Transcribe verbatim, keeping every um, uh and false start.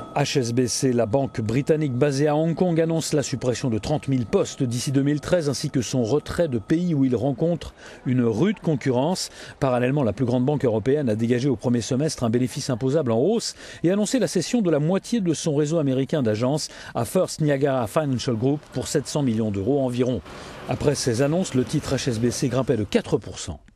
H S B C, la banque britannique basée à Hong Kong, annonce la suppression de trente mille postes d'ici deux mille treize ainsi que son retrait de pays où il rencontre une rude concurrence. Parallèlement, la plus grande banque européenne a dégagé au premier semestre un bénéfice imposable en hausse et annoncé la cession de la moitié de son réseau américain d'agences à First Niagara Financial Group pour sept cents millions d'euros environ. Après ces annonces, le titre H S B C grimpait de quatre pour cent.